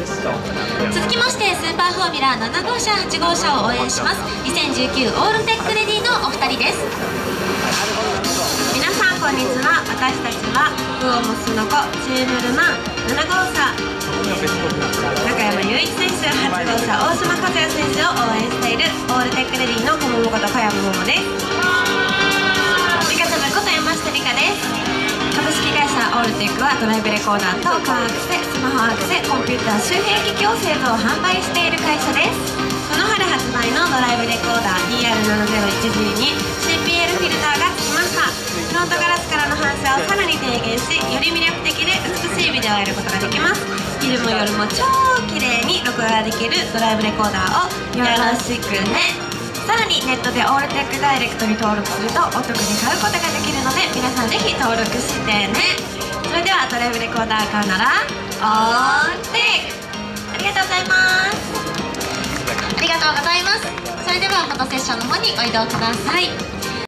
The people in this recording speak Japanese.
続きましてスーパーフォーミュラ7号車8号車を応援します2019オールテックレディのお二人です。 皆さんこんにちは。私たちはウオモスの子チームルマン7号車中山雄一選手、8号車大島和也選手を応援しているオールテックレディの小桃こと小山桃です。リカちゃんのこと山下リカです。株式会社オールテックはドライブレコーダーとカーアクセ、スマホアクセ、コンピューター周辺機器を製造販売している会社です。この春発売のドライブレコーダー DR7010 に CPL フィルターが付きました。フロントガラスからの反射をさらに低減し、より魅力的で美しいビデオをやることができます。昼も夜も超綺麗に録画ができるドライブレコーダーをよろしくね。さらにネットでオールテックダイレクトに登録するとお得に買うことができるので、皆さんぜひ登録してね。それではドライブレコーダー買うならオールテック。ありがとうございます。 ありがとうございます。それではフォトセッションの方にお移動ください。